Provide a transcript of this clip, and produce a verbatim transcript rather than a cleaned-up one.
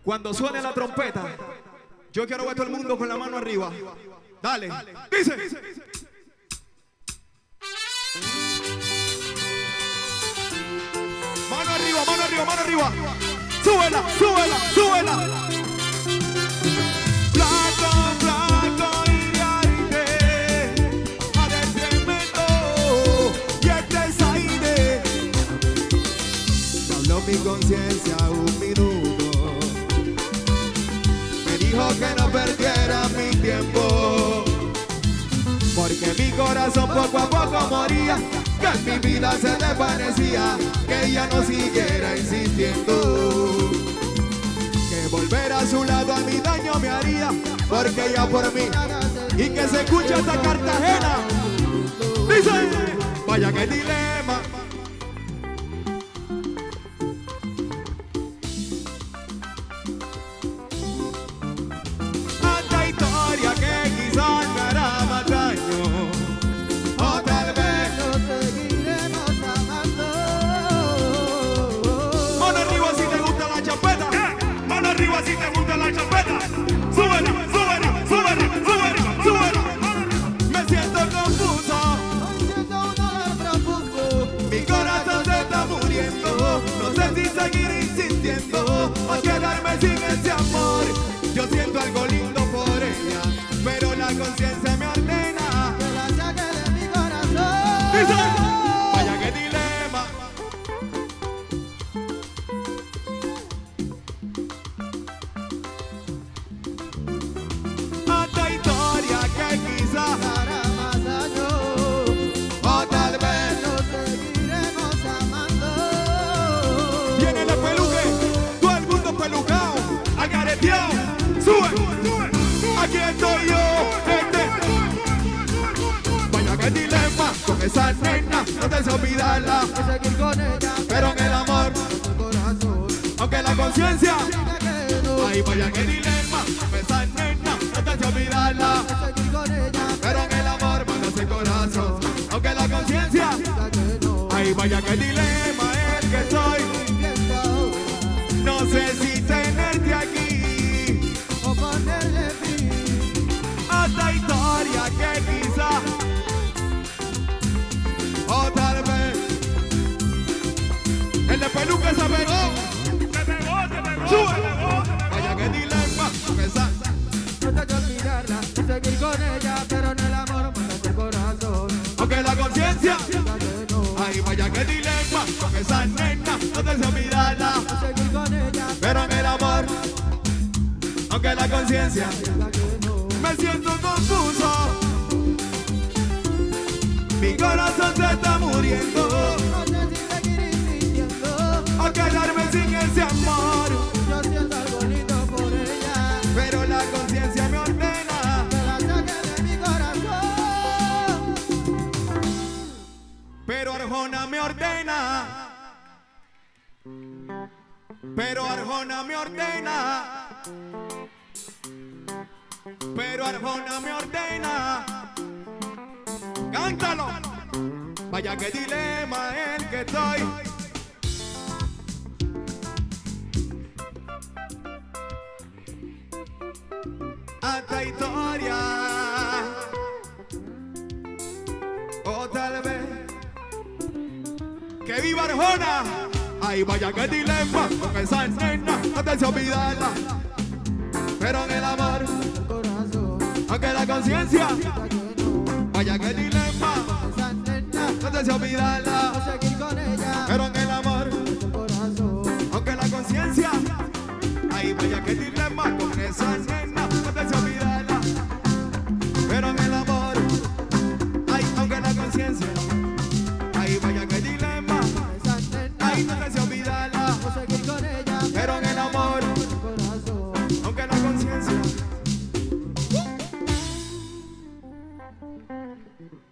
Cuando suene la trompeta, yo quiero ver todo el mundo con la mano arriba. Dale, dice. Mano arriba, mano arriba, mano arriba. Súbela, súbela, súbela. Blanco, blanco y aire, a tremendo y este es aire. Me habló mi conciencia un minuto, me dijo que no perdiera mi tiempo, porque mi corazón poco a poco moría, que en mi vida se desvanecía, que ella no siguiera insistiendo, que volver a su lado a mi daño me haría, porque ella por mí, y que se escucha esta Cartagena, dice, vaya que dilema. Esta historia que quizás me hará más daño, o tal vez nos seguiremos amando. Mano arriba si te gusta la champeta, yeah. Mano arriba si te gusta la champeta. Súbela, súbela, súbela, súbela, súbela. Me siento confuso, siento un dolor profundo, mi corazón se está muriendo. No sé si seguir insistiendo o quedarme sin ese amor. Yo siento algo lindo por ella, pero la conciencia me ordena que la saque de mi corazón. Dice, vaya que dilema. Esta historia que quizás hará más daño, o tal vez nos seguiremos amando. Viene el peluque, todo el mundo pelucao, agareteado. Sube, sube, aquí estoy yo, este. Vaya que dilema con esa nena, no te sé olvidarla, seguir con ella, pero en el amor, corazón, aunque la conciencia, ay, vaya que dilema con esa nena, no te sé olvidarla, seguir con ella, pero en el amor, mandas el corazón, aunque la conciencia, ay, vaya que dilema el que estoy, no sé si tenerte aquí o ponerle fin a esta historia que quizá o tal vez el de peluca se pegó, se pegó, se pegó, sube, se pegó. Vaya que dilema, esa. No te que olvidarla y seguir con ella, pero en el amor mandaste el corazón, aunque la conciencia, ay, vaya que dilema con esa nena, no te sé olvidarla, seguir con ella, pero en el amor, aunque la conciencia, me siento confuso, mi corazón se está muriendo, no sé si seguir insistiendo o quedarme sin ese amor. Yo siento algo lindo por ella, pero la conciencia me ordena que la saque de mi corazón. Pero Arjona me ordena, pero Arjona me ordena, pero Arjona me ordena. Cántalo. Vaya que dilema el que estoy. Esta historia, o tal vez que viva Arjona. Ay, vaya que dilema con esa nena, no te sé olvidarla, pero en el amor, aunque la conciencia, vaya que dilema, no te sé olvidarla, pero en